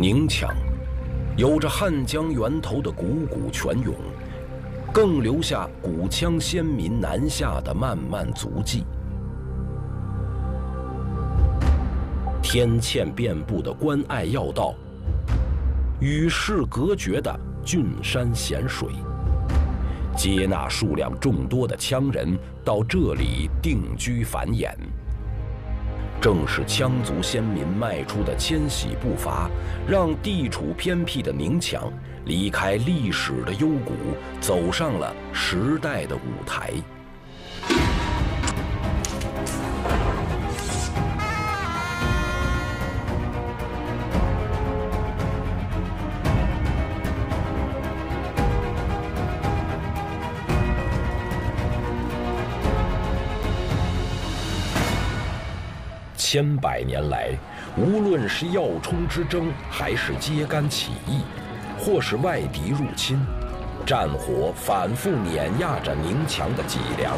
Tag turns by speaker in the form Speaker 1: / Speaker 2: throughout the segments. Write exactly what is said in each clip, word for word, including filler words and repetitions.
Speaker 1: 宁羌有着汉江源头的汩汩泉涌，更留下古羌先民南下的漫漫足迹。天堑遍布的关隘要道，与世隔绝的峻山险水，接纳数量众多的羌人到这里定居繁衍。正是羌族先民迈出的迁徙步伐，让地处偏僻的宁羌离开历史的幽谷，走上了时代的舞台。千百年来，无论是要冲之争，还是揭竿起义，或是外敌入侵，战火反复碾压着宁羌的脊梁。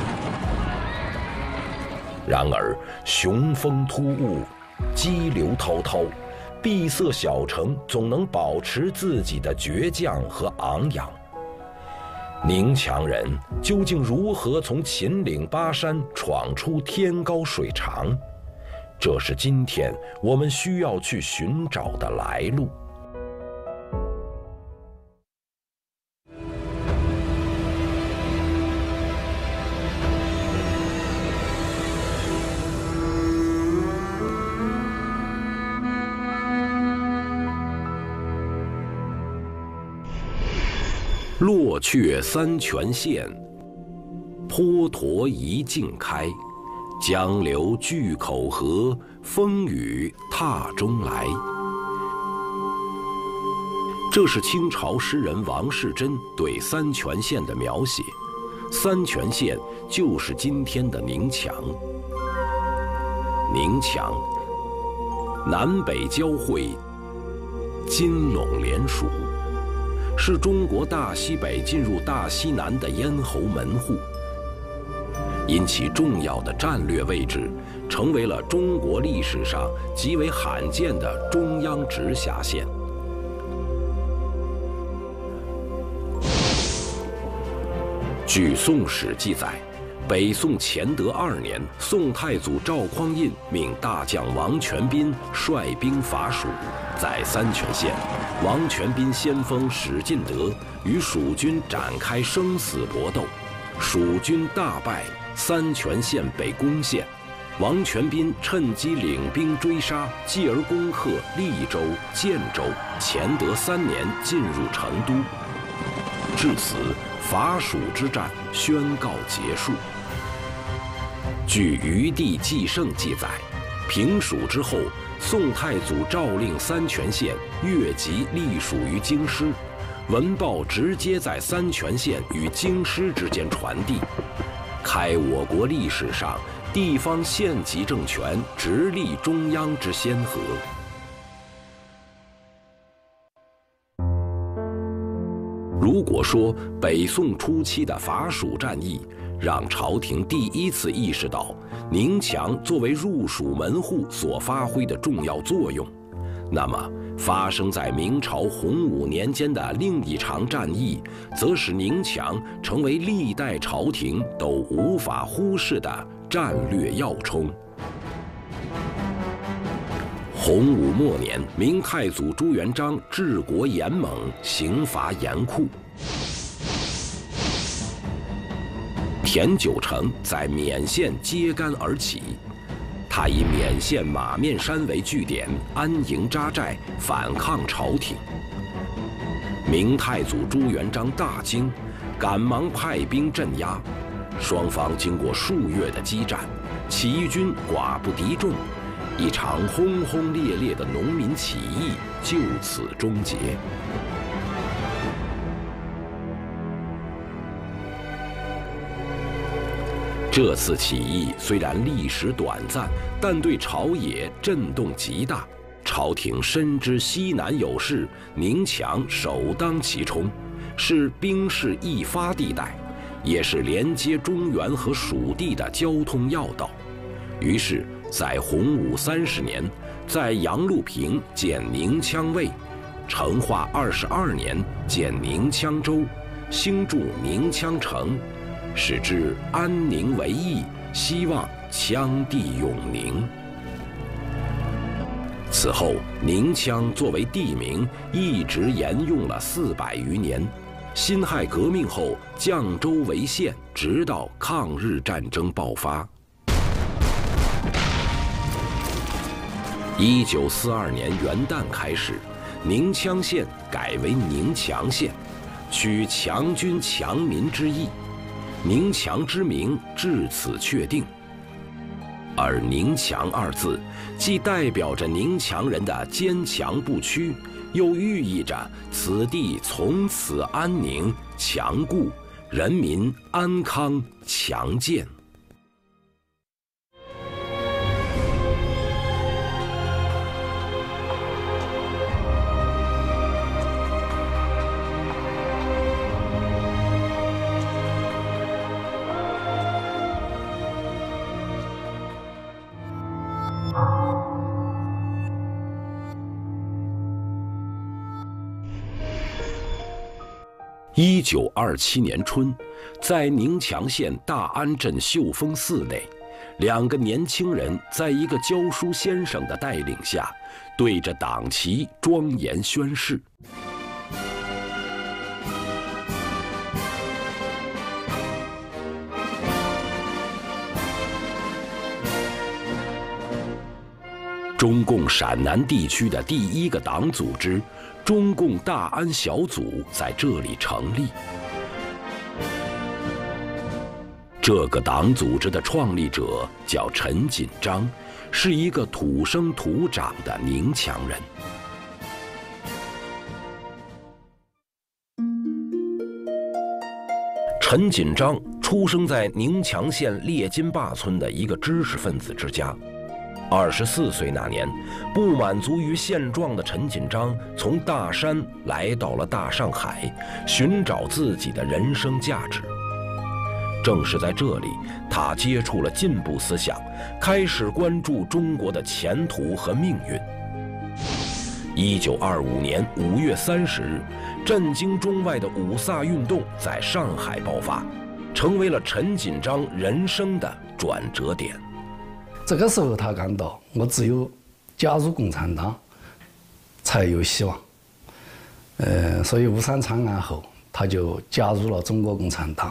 Speaker 1: 然而，雄风突兀，激流滔滔，闭塞小城总能保持自己的倔强和昂扬。宁羌人究竟如何从秦岭巴山闯出天高水长？这是今天我们需要去寻找的来路。落阙三泉县，滂沱一径开。江流巨口河，风雨踏中来。这是清朝诗人王士祯对三泉县的描写。三泉县就是今天的宁羌。宁羌，南北交汇，金陇连属，是中国大西北进入大西南的咽喉门户。因其重要的战略位置，成为了中国历史上极为罕见的中央直辖县。据《宋史》记载，北宋乾德二年，宋太祖赵匡胤命大将王全斌率兵伐蜀，在三泉县，王全斌先锋史进德与蜀军展开生死搏斗，蜀军大败。三泉县被攻陷，王全斌趁机领兵追杀，继而攻克利州、建州。乾德三年进入成都。至此，伐蜀之战宣告结束。据《余地纪胜》记载，平蜀之后，宋太祖诏令三泉县越级隶属于京师，文报直接在三泉县与京师之间传递。开我国历史上地方县级政权直隶中央之先河。如果说北宋初期的伐蜀战役让朝廷第一次意识到宁羌作为入蜀门户所发挥的重要作用，那么发生在明朝洪武年间的另一场战役，则使宁羌成为历代朝廷都无法忽视的战略要冲。洪武末年，明太祖朱元璋治国严猛，刑罚严酷。田九成在勉县揭竿而起。他以勉县马面山为据点，安营扎寨，反抗朝廷。明太祖朱元璋大惊，赶忙派兵镇压。双方经过数月的激战，起义军寡不敌众，一场轰轰烈烈的农民起义就此终结。这次起义虽然历时短暂，但对朝野震动极大。朝廷深知西南有事，宁羌首当其冲，是兵势易发地带，也是连接中原和蜀地的交通要道。于是，在洪武三十年，在杨路坪建宁羌卫， 成化二十二年建宁羌州，兴筑宁羌城，使之安宁为邑，希望羌地永宁。此后，宁羌作为地名一直沿用了四百余年。辛亥革命后降州为县，直到抗日战争爆发。一九四二年元旦开始，宁羌县改为宁强县，取强军强民之意，宁强之名至此确定。而宁强二字，既代表着宁强人的坚强不屈，又寓意着此地从此安宁强固，人民安康强健。一九二七年春，在宁强县大安镇秀峰寺内，两个年轻人在一个教书先生的带领下，对着党旗庄严宣誓。中共陕南地区的第一个党组织中共大安小组在这里成立。这个党组织的创立者叫陈锦章，是一个土生土长的宁强人。陈锦章出生在宁强县列金坝村的一个知识分子之家。二十四岁那年，不满足于现状的陈锦章从大山来到了大上海，寻找自己的人生价值。正是在这里，他接触了进步思想，开始关注中国的前途和命运。一九二五年五月三十日，震惊中外的五卅运动在上海爆发，成为了陈锦章人生的转折点。
Speaker 2: 这个时候，他感到我只有加入共产党，才有希望。呃，所以五三惨案后，他就加入了中国共产党。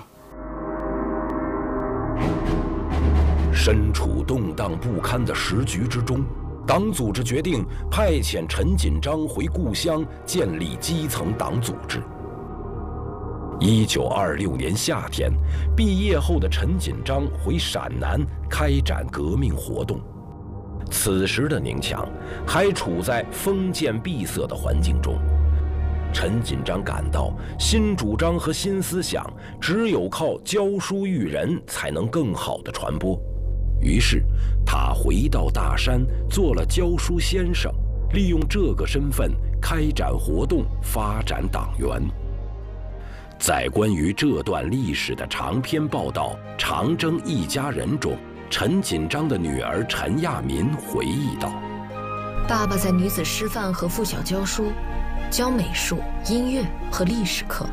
Speaker 1: 身处动荡不堪的时局之中，党组织决定派遣陈锦章回故乡建立基层党组织。一九二六年夏天，毕业后的陈锦章回陕南开展革命活动。此时的宁强还处在封建闭塞的环境中，陈锦章感到新主张和新思想只有靠教书育人才能更好地传播。于是，他回到大山做了教书先生，利用这个身份开展活动，发展党员。在关于这段历史的长篇报道《长征一家人》中，陈锦章的女儿陈亚民回忆道：“
Speaker 3: 爸爸在女子师范和附小教书，教美术、音乐和历史课。”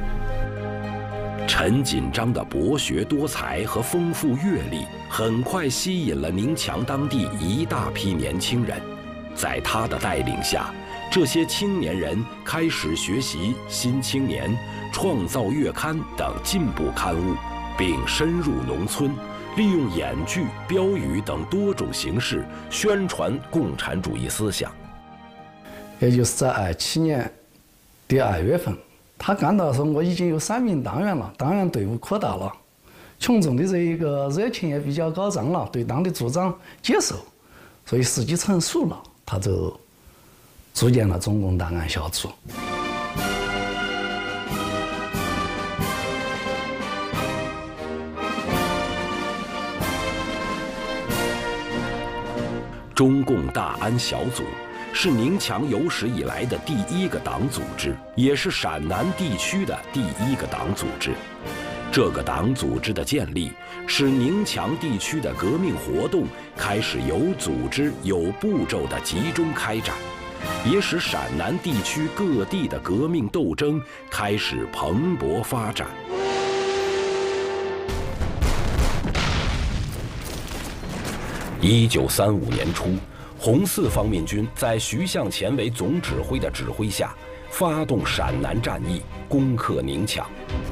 Speaker 1: 陈锦章的博学多才和丰富阅历，很快吸引了宁强当地一大批年轻人。在他的带领下，这些青年人开始学习《新青年》《创造月刊》等进步刊物，并深入农村，利用演剧、标语等多种形式宣传共产主义思想。
Speaker 2: 也就是在二七年的二月份，他感到说我已经有三名党员了，党员队伍扩大了，群众的这一个热情也比较高涨了，对党的主张接受，所以时机成熟了，他就组建了中共档案小组。
Speaker 1: 中共大安小组是宁强有史以来的第一个党组织，也是陕南地区的第一个党组织。这个党组织的建立，使宁强地区的革命活动开始有组织、有步骤地集中开展， 也使陕南地区各地的革命斗争开始蓬勃发展。一九三五年初，红四方面军在徐向前为总指挥的指挥下，发动陕南战役，攻克宁强。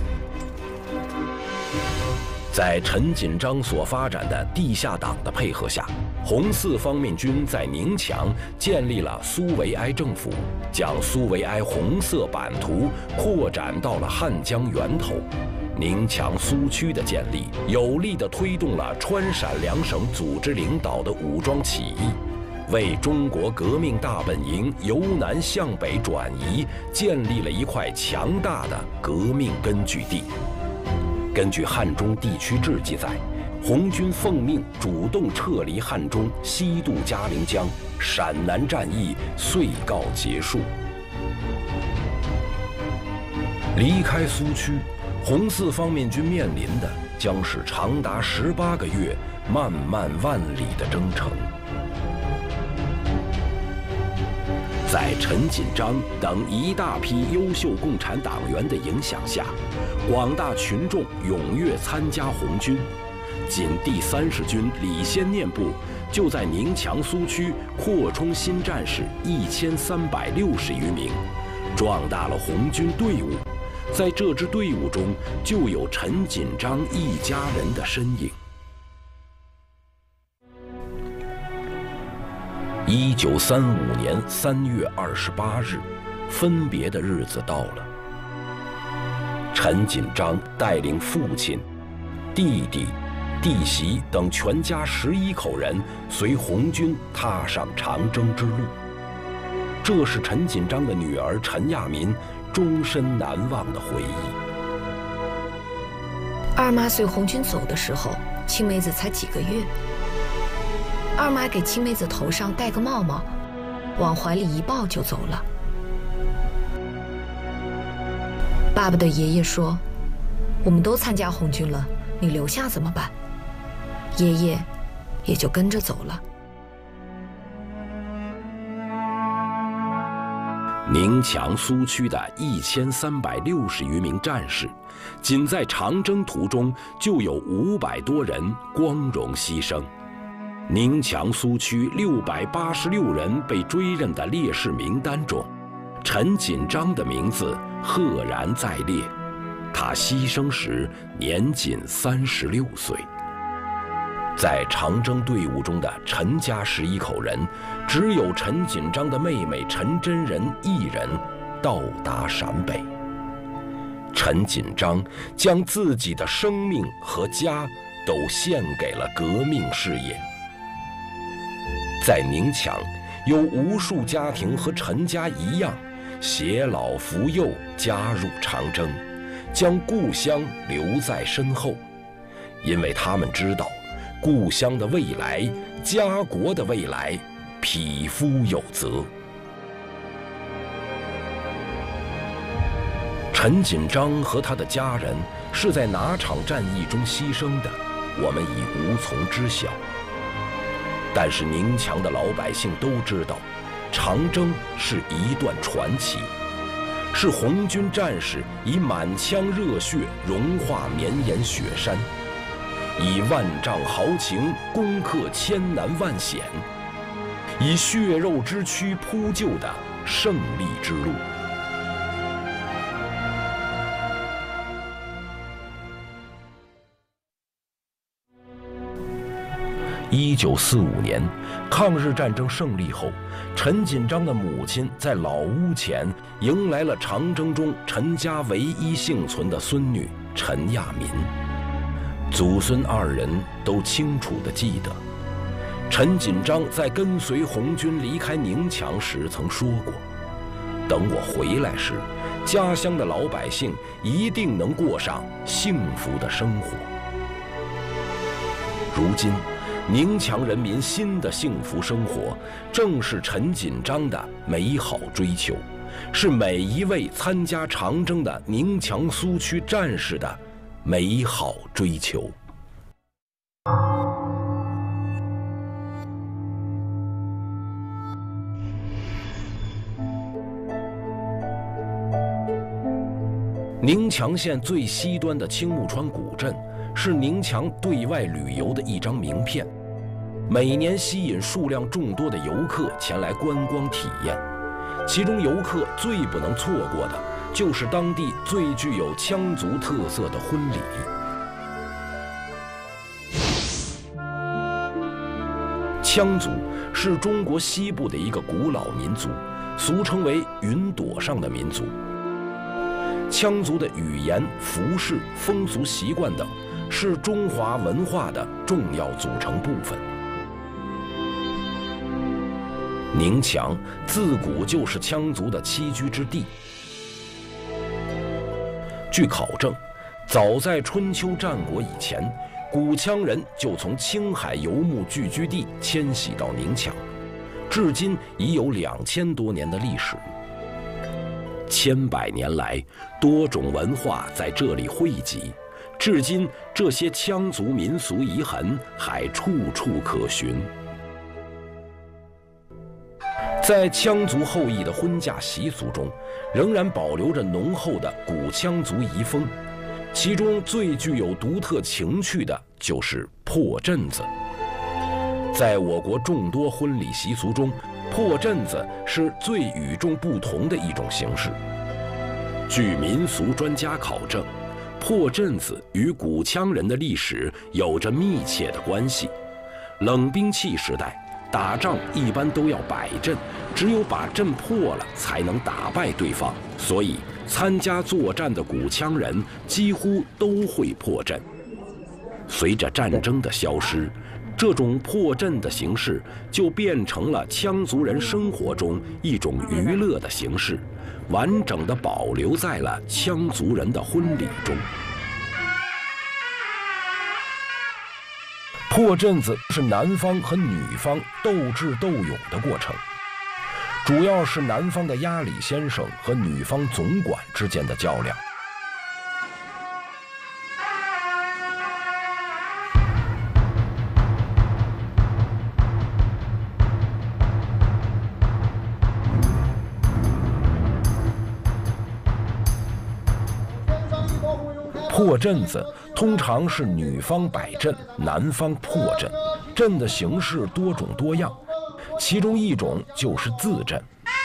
Speaker 1: 在陈锦章所发展的地下党的配合下，红四方面军在宁强建立了苏维埃政府，将苏维埃红色版图扩展到了汉江源头。宁强苏区的建立，有力地推动了川陕两省组织领导的武装起义，为中国革命大本营由南向北转移建立了一块强大的革命根据地。根据汉中地区志记载，红军奉命主动撤离汉中，西渡嘉陵江，陕南战役遂告结束。离开苏区，红四方面军面临的将是长达十八个月、漫漫万里的征程。在陈锦章等一大批优秀共产党员的影响下，广大群众踊跃参加红军。仅第三十军李先念部就在宁强苏区扩充新战士一千三百六十余名，壮大了红军队伍。在这支队伍中，就有陈锦章一家人的身影。一九三五年三月二十八日，分别的日子到了。陈锦章带领父亲、弟弟、弟媳等全家十一口人，随红军踏上长征之路。这是陈锦章的女儿陈亚民终身难忘的回忆。
Speaker 3: 二妈随红军走的时候，青梅子才几个月。二妈给青梅子头上戴个帽帽，往怀里一抱就走了。爸爸的爷爷说：“我们都参加红军了，你留下怎么办？”爷爷也就跟着走了。
Speaker 1: 宁强苏区的一千三百六十余名战士，仅在长征途中就有五百多人光荣牺牲。宁强苏区六百八十六人被追认的烈士名单中，陈锦章的名字赫然在列。他牺牲时年仅三十六岁。在长征队伍中的陈家十一口人，只有陈锦章的妹妹陈真人一人到达陕北。陈锦章将自己的生命和家都献给了革命事业。在宁强，有无数家庭和陈家一样，携老扶幼加入长征，将故乡留在身后，因为他们知道，故乡的未来，家国的未来，匹夫有责。陈锦章和他的家人是在哪场战役中牺牲的，我们已无从知晓。但是宁强的老百姓都知道，长征是一段传奇，是红军战士以满腔热血融化绵延雪山，以万丈豪情攻克千难万险，以血肉之躯铺就的胜利之路。一九四五年，抗日战争胜利后，陈锦章的母亲在老屋前迎来了长征中陈家唯一幸存的孙女陈亚民。祖孙二人都清楚地记得，陈锦章在跟随红军离开宁强时曾说过：“等我回来时，家乡的老百姓一定能过上幸福的生活。”如今，宁强人民新的幸福生活，正是陈锦章的美好追求，是每一位参加长征的宁强苏区战士的美好追求。 宁强县最西端的青木川古镇，是宁强对外旅游的一张名片，每年吸引数量众多的游客前来观光体验。其中游客最不能错过的，就是当地最具有羌族特色的婚礼。羌族是中国西部的一个古老民族，俗称为云朵上的民族。羌族的语言、服饰、风俗习惯等，是中华文化的重要组成部分。宁强自古就是羌族的栖居之地。据考证，早在春秋战国以前，古羌人就从青海游牧聚居地迁徙到宁强，至今已有两千多年的历史。千百年来，多种文化在这里汇集，至今这些羌族民俗遗痕还处处可寻。在羌族后裔的婚嫁习俗中，仍然保留着浓厚的古羌族遗风，其中最具有独特情趣的就是破阵子。在我国众多婚礼习俗中，破阵子是最与众不同的一种形式。据民俗专家考证，破阵子与古羌人的历史有着密切的关系。冷兵器时代，打仗一般都要摆阵，只有把阵破了，才能打败对方。所以，参加作战的古羌人几乎都会破阵。随着战争的消失，这种破阵的形式就变成了羌族人生活中一种娱乐的形式，完整地保留在了羌族人的婚礼中。破阵子是男方和女方斗智斗勇的过程，主要是男方的押礼先生和女方总管之间的较量。破阵子通常是女方摆阵，男方破阵，阵的形式多种多样，其中一种就是自阵。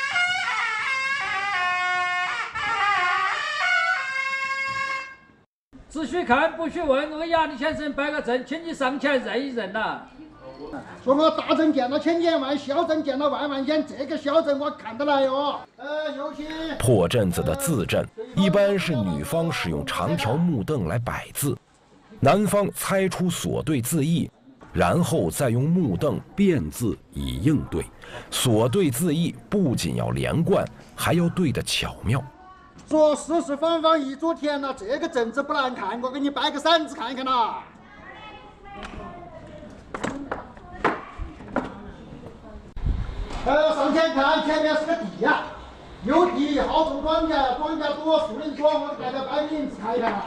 Speaker 4: 只许看不许问，我押礼先生摆个阵，请你上前认一认呐。
Speaker 5: 说我大阵见了千千万，小阵见了万万千，这个小阵我看得来哟。呃，有些
Speaker 1: 破阵子的自阵一般是女方使用长条木凳来摆字，男方猜出所对字义，然后再用木凳变字以应对。所对字义不仅要连贯，还要对得巧妙。
Speaker 5: 说四四方方一组田呐，这个阵子不难看，我给你摆个骰子看一看呐。呃，上前看，前面是个地呀、啊，有地好种庄稼，庄稼多，树林多，我给大家摆名字看一看啊。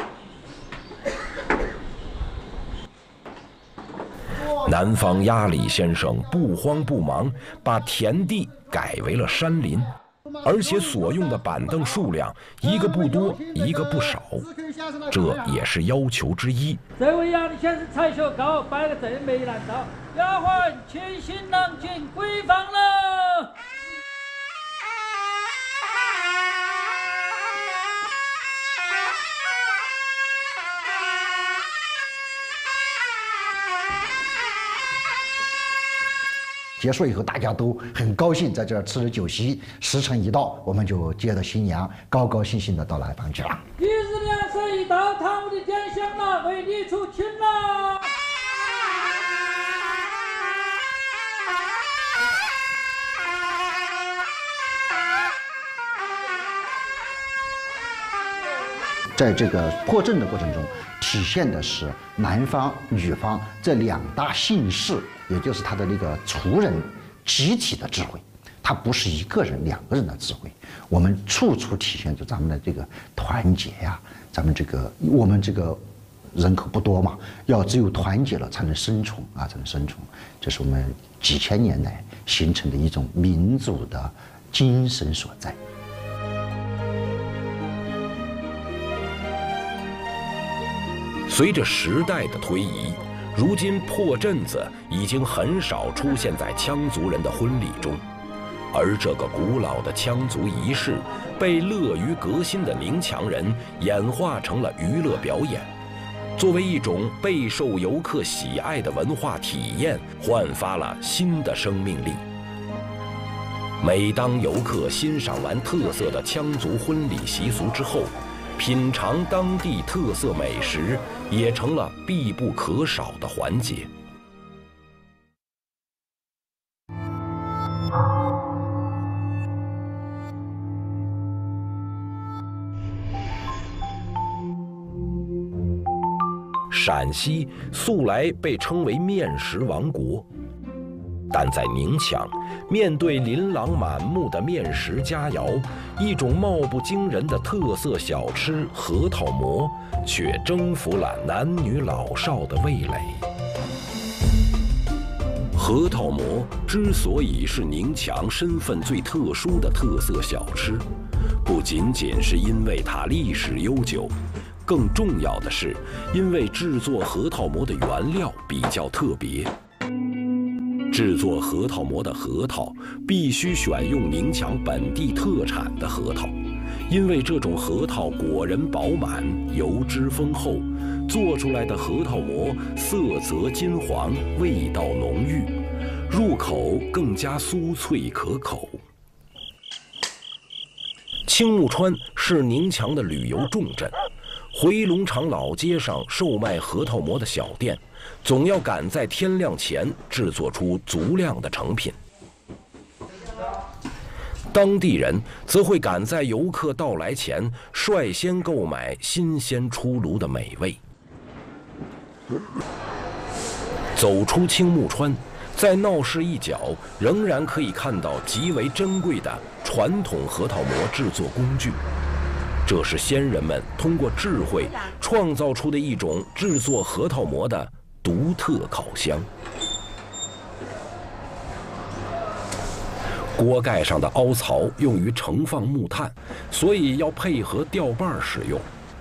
Speaker 1: 南方押礼先生不慌不忙，把田地改为了山林，而且所用的板凳数量一个不多，一个不少，这也是要求之一。
Speaker 4: 这位押礼先生才学高，摆个阵没难倒。丫鬟，请新郎进闺房了。
Speaker 5: 结束以后，大家都很高兴，在这儿吃了酒席。时辰一到，我们就接着新娘，高高兴兴的到南方去了。
Speaker 4: 一日两色一到，堂屋的点香了，为你出亲了。
Speaker 5: 在这个破阵的过程中，体现的是男方、女方这两大姓氏，也就是他的那个族人集体的智慧，他不是一个人、两个人的智慧。我们处处体现出咱们的这个团结呀、啊，咱们这个我们这个人口不多嘛，要只有团结了才能生存啊，才能生存。这是我们几千年来形成的一种民族的精神所在。
Speaker 1: 随着时代的推移，如今破阵子已经很少出现在羌族人的婚礼中，而这个古老的羌族仪式被乐于革新的宁强人演化成了娱乐表演，作为一种备受游客喜爱的文化体验，焕发了新的生命力。每当游客欣赏完特色的羌族婚礼习俗之后，品尝当地特色美食也成了必不可少的环节。陕西素来被称为面食王国，但在宁强，面对琳琅满目的面食佳肴，一种貌不惊人的特色小吃核桃馍却征服了男女老少的味蕾。核桃馍之所以是宁强身份最特殊的特色小吃，不仅仅是因为它历史悠久，更重要的是因为制作核桃馍的原料比较特别。制作核桃馍的核桃必须选用宁强本地特产的核桃，因为这种核桃果仁饱满，油脂丰厚，做出来的核桃馍色泽金黄，味道浓郁，入口更加酥脆可口。青木川是宁强的旅游重镇，回龙场老街上售卖核桃馍的小店，总要赶在天亮前制作出足量的成品。当地人则会赶在游客到来前率先购买新鲜出炉的美味。走出青木川，在闹市一角仍然可以看到极为珍贵的传统核桃馍制作工具，这是先人们通过智慧创造出的一种制作核桃馍的独特烤箱。锅盖上的凹槽用于盛放木炭，所以要配合吊把使用。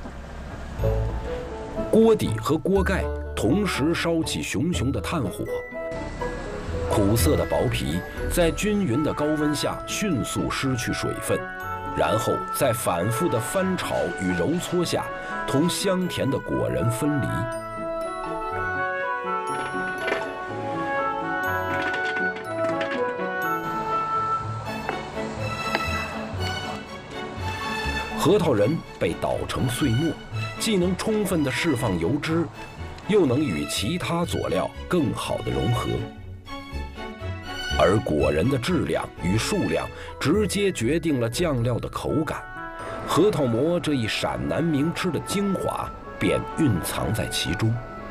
Speaker 1: 锅底和锅盖同时烧起熊熊的炭火，苦涩的薄皮在均匀的高温下迅速失去水分，然后在反复的翻炒与揉搓下，同香甜的果仁分离。核桃仁被捣成碎末，既能充分地释放油脂，又能与其他佐料更好地融合。而果仁的质量与数量直接决定了酱料的口感，核桃馍这一陕南名吃的精华便蕴藏在其中。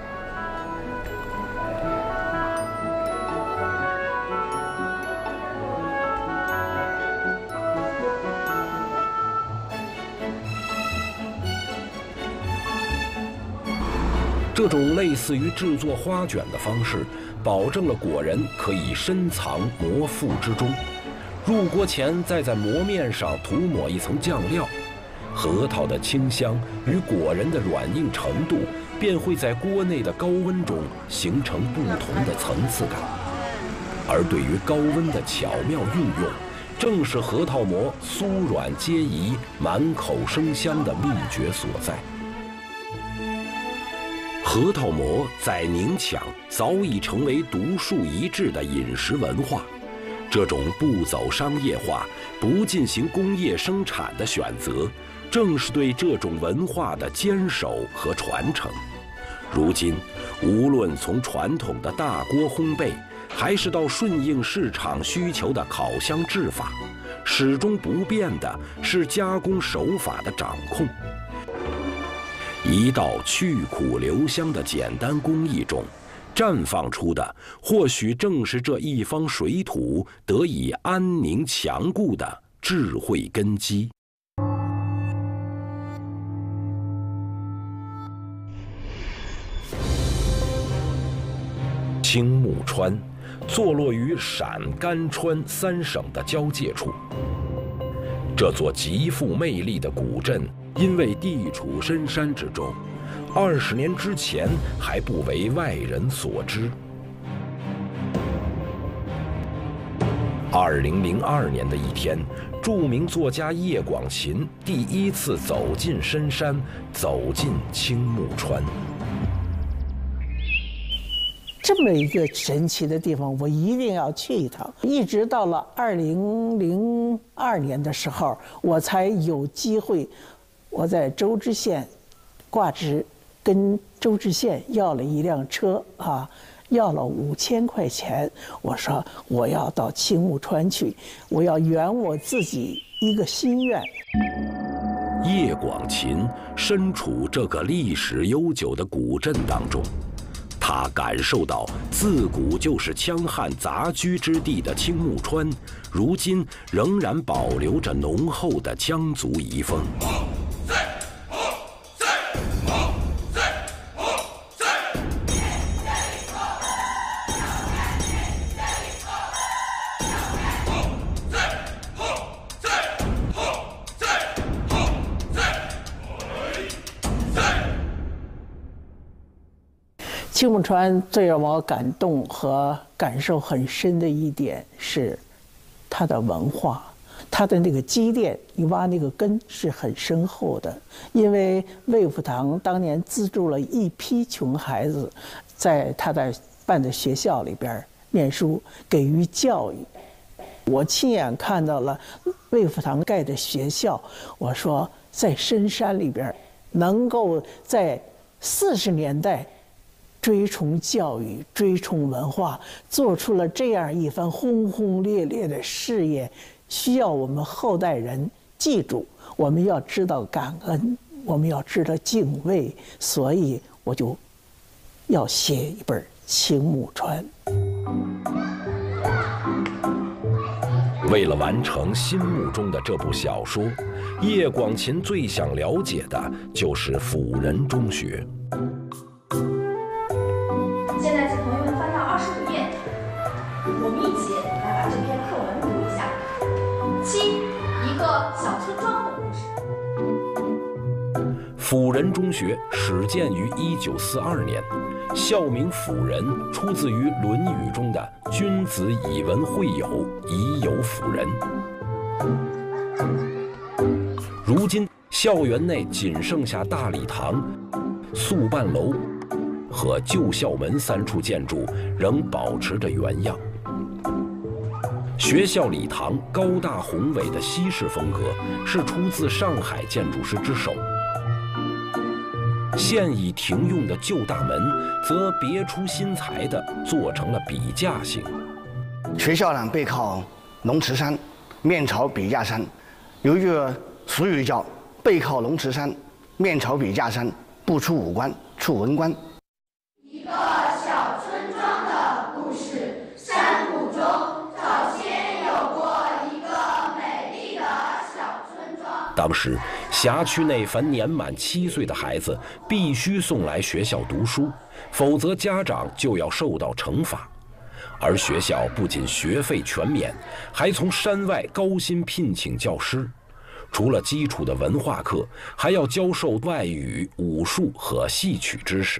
Speaker 1: 这种类似于制作花卷的方式，保证了果仁可以深藏馍腹之中。入锅前再在馍面上涂抹一层酱料，核桃的清香与果仁的软硬程度便会在锅内的高温中形成不同的层次感。而对于高温的巧妙运用，正是核桃馍酥软皆宜、满口生香的秘诀所在。核桃馍在宁强早已成为独树一帜的饮食文化，这种不走商业化、不进行工业生产的选择，正是对这种文化的坚守和传承。如今，无论从传统的大锅烘焙，还是到顺应市场需求的烤箱制法，始终不变的是加工手法的掌控。一道去苦留香的简单工艺中，绽放出的或许正是这一方水土得以安宁强固的智慧根基。青木川坐落于陕甘川三省的交界处，这座极富魅力的古镇因为地处深山之中， 二十年之前还不为外人所知。二零零二年的一天，著名作家叶广覃第一次走进深山，走进青木川。
Speaker 6: 这么一个神奇的地方，我一定要去一趟。一直到了二零零二年的时候，我才有机会，我在周至县挂职，跟周至县要了一辆车啊。要了五千块钱，我说我要到青木川去，我要圆我自己一个心愿。
Speaker 1: 叶广覃身处这个历史悠久的古镇当中，他感受到自古就是羌汉杂居之地的青木川，如今仍然保留着浓厚的羌族遗风。
Speaker 6: 青木川最让我感动和感受很深的一点是，它的文化，它的那个积淀，你挖那个根是很深厚的。因为魏福堂当年资助了一批穷孩子，在他的办的学校里边念书，给予教育。我亲眼看到了魏福堂盖的学校，我说在深山里边，能够在四十年代。追崇教育，追崇文化，做出了这样一番轰轰烈烈的事业，需要我们后代人记住。我们要知道感恩，我们要知道敬畏，所以我就要写一本《青木川》。
Speaker 1: 为了完成心目中的这部小说，叶广覃最想了解的就是辅仁中学。
Speaker 7: 现在请朋友们翻到二十五页，我们一起来把这篇课文读一下。七，一个小村庄的故事。
Speaker 1: 辅仁中学始建于一九四二年，校名辅仁出自于《论语》中的“君子以文会友，以友辅仁”。如今校园内仅剩下大礼堂、宿办楼和旧校门三处建筑仍保持着原样。学校礼堂高大宏伟的西式风格是出自上海建筑师之手，现已停用的旧大门则别出心裁地做成了笔架形。
Speaker 8: 学校呢背靠龙池山，面朝笔架山，有一句俗语叫“背靠龙池山，面朝笔架山，不出五官，出文官”。
Speaker 7: 一个小村庄的故事，山谷中早先有过一个美丽的小村庄。
Speaker 1: 当时辖区内凡年满七岁的孩子必须送来学校读书，否则家长就要受到惩罚。而学校不仅学费全免，还从山外高薪聘请教师，除了基础的文化课，还要教授外语、武术和戏曲知识。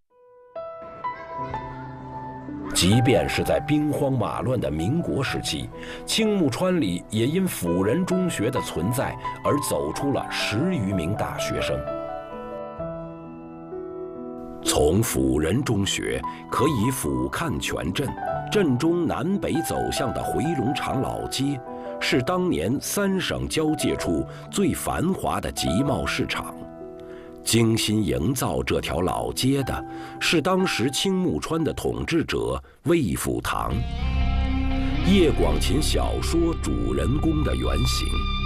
Speaker 1: 即便是在兵荒马乱的民国时期，青木川里也因辅仁中学的存在而走出了十余名大学生。从辅仁中学可以俯瞰全镇，镇中南北走向的回龙场老街，是当年三省交界处最繁华的集贸市场。精心营造这条老街的是当时青木川的统治者魏福堂，叶广覃小说主人公的原型。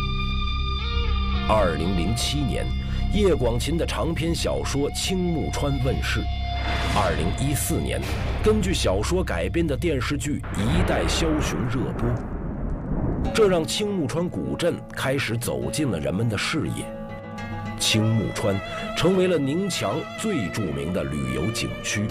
Speaker 1: 二零零七年，叶广覃的长篇小说《青木川》问世。二零一四年，根据小说改编的电视剧《一代枭雄》热播，这让青木川古镇开始走进了人们的视野。青木川成为了宁强最著名的旅游景区。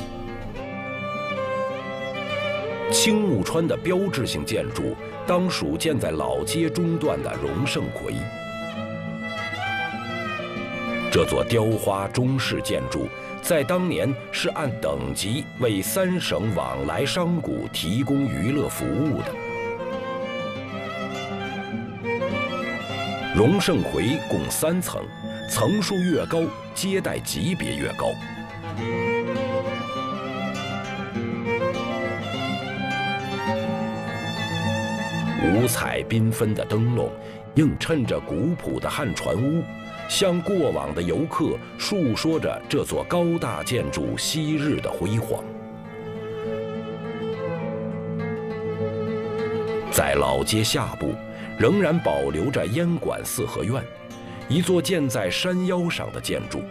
Speaker 1: 青木川的标志性建筑当属建在老街中段的荣盛葵。 这座雕花中式建筑，在当年是按等级为三省往来商贾提供娱乐服务的。荣盛回共三层，层数越高，接待级别越高。五彩缤纷的灯笼映衬着古朴的汉船屋，向过往的游客述说着这座高大建筑昔日的辉煌。在老街下部，仍然保留着烟馆四合院，一座建在山腰上的建筑。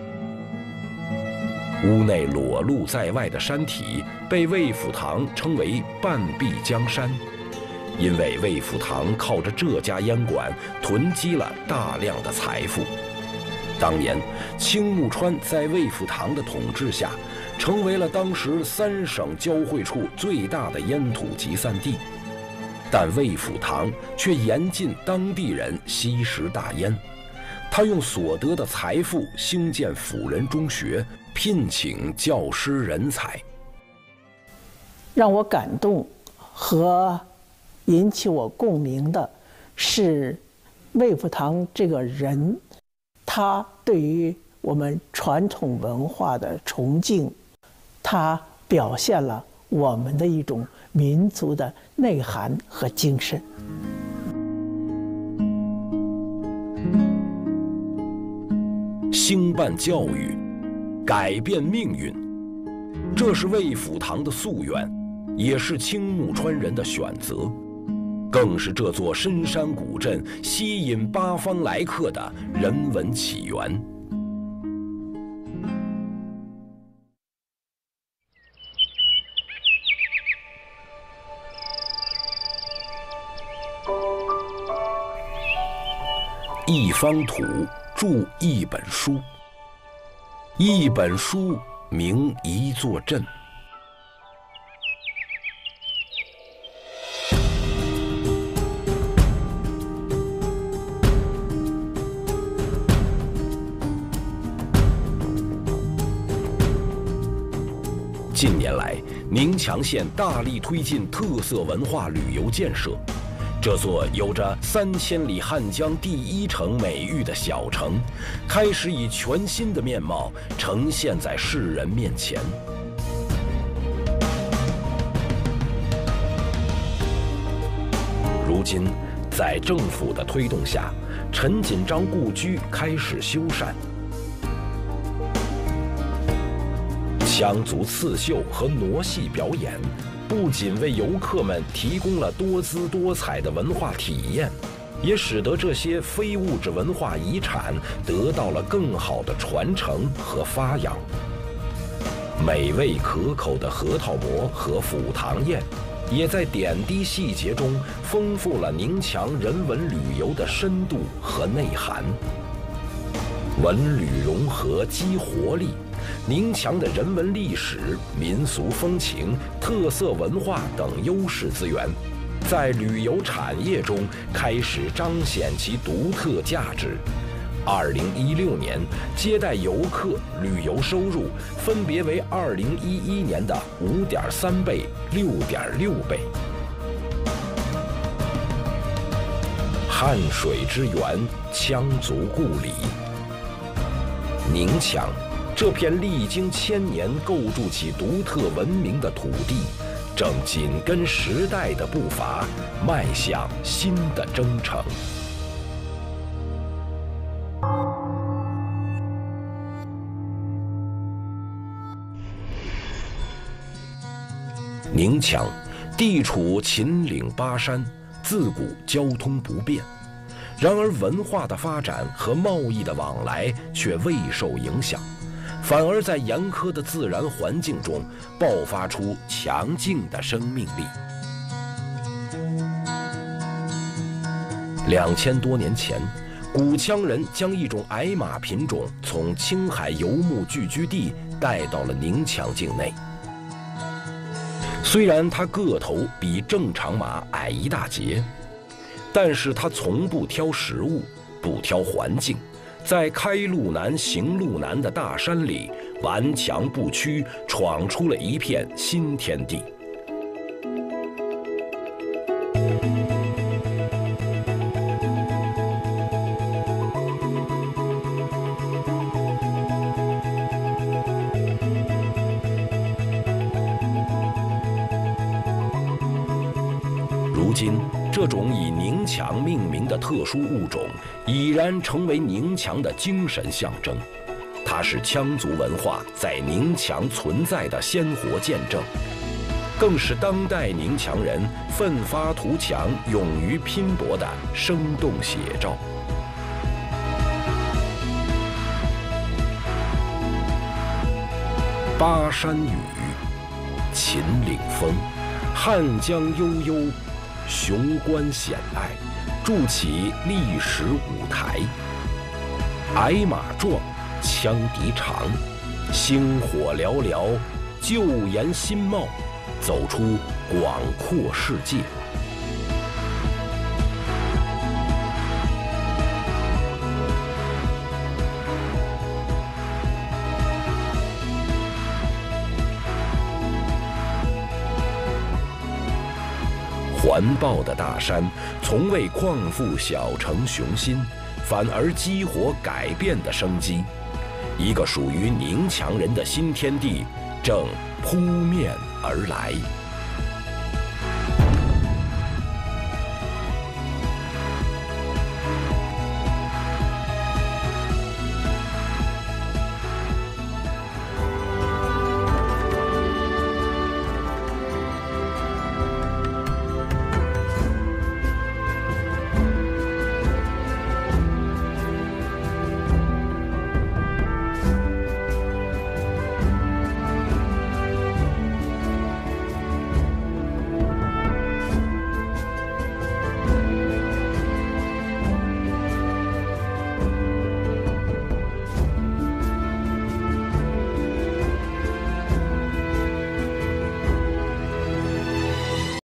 Speaker 1: 屋内裸露在外的山体被魏府堂称为半壁江山，因为魏府堂靠着这家烟馆囤积了大量的财富。当年青木川在魏府堂的统治下，成为了当时三省交汇处最大的烟土集散地。但魏府堂却严禁当地人吸食大烟，他用所得的财富兴建辅仁中学，聘请教师人才。
Speaker 6: 让我感动和引起我共鸣的是魏福堂这个人，他对于我们传统文化的崇敬，他表现了我们的一种民族的内涵和精神。
Speaker 1: 兴办教育，改变命运，这是魏府堂的夙愿，也是青木川人的选择，更是这座深山古镇吸引八方来客的人文起源。一方土著一本书，一本书名一座镇。近年来，宁强县大力推进特色文化旅游建设。这座有着三千里汉江第一城美誉的小城，开始以全新的面貌呈现在世人面前。如今，在政府的推动下，陈锦章故居开始修缮，羌族刺绣和傩戏表演不仅为游客们提供了多姿多彩的文化体验，也使得这些非物质文化遗产得到了更好的传承和发扬。美味可口的核桃馍和腐糖宴，也在点滴细节中丰富了宁强人文旅游的深度和内涵。文旅融合激活力，宁强的人文历史、民俗风情、特色文化等优势资源，在旅游产业中开始彰显其独特价值。二零一六年，接待游客旅游收入分别为二零一一年的五点三倍、六点六倍。汉水之源，羌族故里。宁强这片历经千年构筑起独特文明的土地，正紧跟时代的步伐，迈向新的征程。宁强地处秦岭巴山，自古交通不便，然而文化的发展和贸易的往来却未受影响，反而在严苛的自然环境中爆发出强劲的生命力。两千多年前，古羌人将一种矮马品种从青海游牧聚居地带到了宁强境内。虽然它个头比正常马矮一大截，但是它从不挑食物，不挑环境， 在开路难、行路难的大山里，顽强不屈，闯出了一片新天地。如今，这种以宁强命名的特殊物种已然成为宁强的精神象征，它是羌族文化在宁强存在的鲜活见证，更是当代宁强人奋发图强、勇于拼搏的生动写照。巴山雨，秦岭风，汉江悠悠，雄关险隘，筑起历史舞台。矮马壮，羌笛长，星火寥寥，旧颜新貌，走出广阔世界。环抱的大山，从未旷负小城雄心，反而激活改变的生机。一个属于宁强人的新天地，正扑面而来。